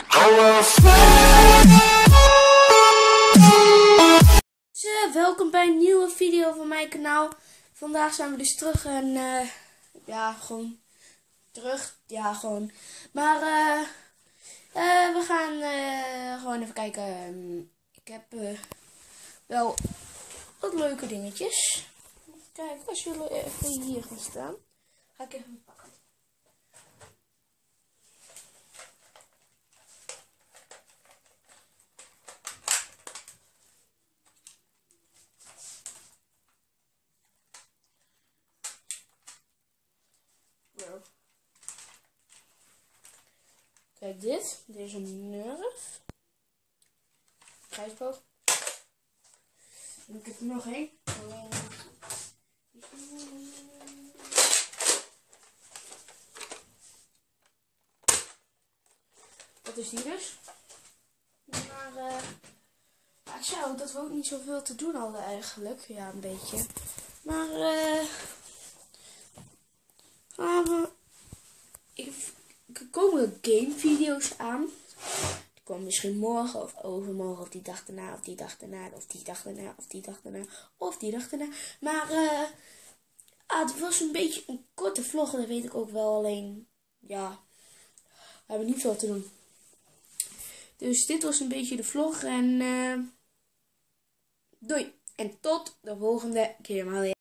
Welkom bij een nieuwe video van mijn kanaal. Vandaag zijn we dus terug en ja, gewoon terug. Ja, gewoon. Maar we gaan gewoon even kijken. Ik heb wel wat leuke dingetjes. Kijk, als jullie even hier gaan staan, ga ik even pakken. Kijk dit is een Nerf. Kruisboog. Dan heb ik er nog één. Dat is die dus. Maar ik zou dat we ook niet zoveel te doen hadden eigenlijk. Ja, een beetje. Maar er komen gamevideo's aan. Die komen misschien morgen of overmorgen of die dag daarna of die dag daarna of die dag daarna of die dag daarna of die dag daarna. Maar het was een beetje een korte vlog, dat weet ik ook wel. Alleen, ja, we hebben niet veel te doen. Dus dit was een beetje de vlog en doei. En tot de volgende keer maar weer.